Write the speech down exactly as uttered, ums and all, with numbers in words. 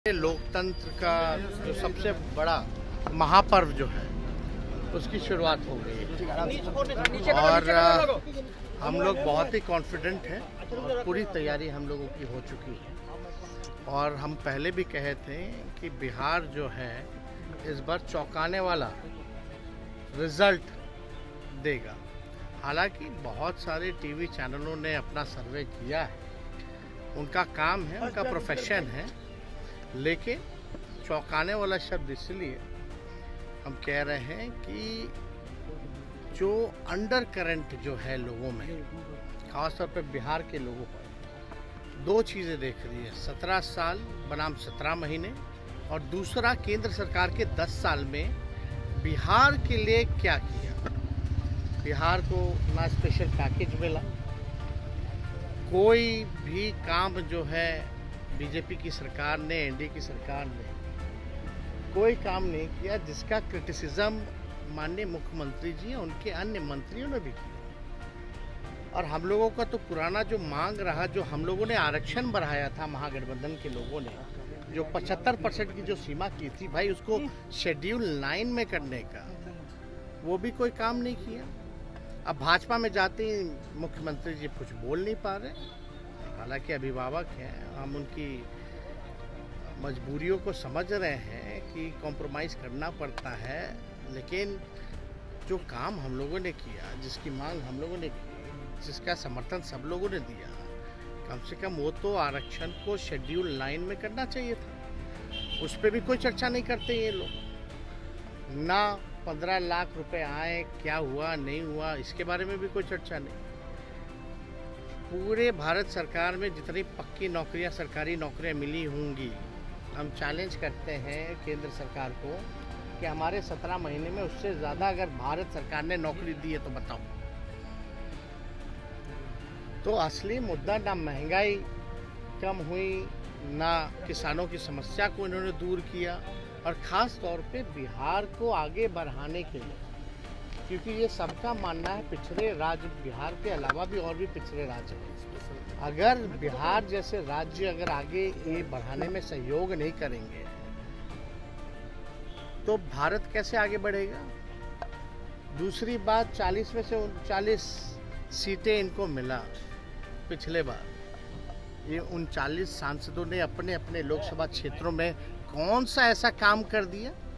लोकतंत्र का जो सबसे बड़ा महापर्व जो है उसकी शुरुआत हो गई है और हम लोग बहुत ही कॉन्फिडेंट हैं और पूरी तैयारी हम लोगों की हो चुकी है। और हम पहले भी कहे थे कि बिहार जो है इस बार चौंकाने वाला रिजल्ट देगा। हालांकि बहुत सारे टीवी चैनलों ने अपना सर्वे किया है, उनका काम है, उनका प्रोफेशन है, लेकिन चौंकाने वाला शब्द इसलिए हम कह रहे हैं कि जो अंडर करंट जो है लोगों में, खासतौर पर बिहार के लोगों पर दो चीज़ें देख रही है। सत्रह साल बनाम सत्रह महीने और दूसरा केंद्र सरकार के दस साल में बिहार के लिए क्या किया। बिहार को ना स्पेशल पैकेज मिला, कोई भी काम जो है बीजेपी की सरकार ने, एनडीए की सरकार ने कोई काम नहीं किया जिसका क्रिटिसिज्म माननीय मुख्यमंत्री जी और उनके अन्य मंत्रियों ने भी किया। और हम लोगों का तो पुराना जो मांग रहा, जो हम लोगों ने आरक्षण बढ़ाया था महागठबंधन के लोगों ने, जो पचहत्तर परसेंट की जो सीमा की थी भाई, उसको शेड्यूल नाइन में करने का, वो भी कोई काम नहीं किया। अब भाजपा में जाते ही मुख्यमंत्री जी कुछ बोल नहीं पा रहे। हालांकि अभिभावक हैं, हम उनकी मजबूरियों को समझ रहे हैं कि कॉम्प्रोमाइज़ करना पड़ता है, लेकिन जो काम हम लोगों ने किया, जिसकी मांग हम लोगों ने की, जिसका समर्थन सब लोगों ने दिया, कम से कम वो तो आरक्षण को शेड्यूल नाइन में करना चाहिए था। उस पर भी कोई चर्चा नहीं करते ये लोग। ना पंद्रह लाख रुपए आए, क्या हुआ नहीं हुआ, इसके बारे में भी कोई चर्चा नहीं। पूरे भारत सरकार में जितनी पक्की नौकरियां, सरकारी नौकरियां मिली होंगी, हम चैलेंज करते हैं केंद्र सरकार को कि हमारे सत्रह महीने में उससे ज़्यादा अगर भारत सरकार ने नौकरी दी है तो बताओ। तो असली मुद्दा ना महंगाई कम हुई, ना किसानों की समस्या को इन्होंने दूर किया, और ख़ास तौर पे बिहार को आगे बढ़ाने के लिए, क्योंकि ये सबका मानना है पिछड़े राज्य बिहार के अलावा भी और भी पिछड़े राज्य हैं। अगर बिहार जैसे राज्य अगर आगे ये बढ़ाने में सहयोग नहीं करेंगे तो भारत कैसे आगे बढ़ेगा। दूसरी बात, चालीस में से उनचालीस सीटें इनको मिला पिछले बार। ये उनचालीस सांसदों ने अपने अपने लोकसभा क्षेत्रों में कौन सा ऐसा काम कर दिया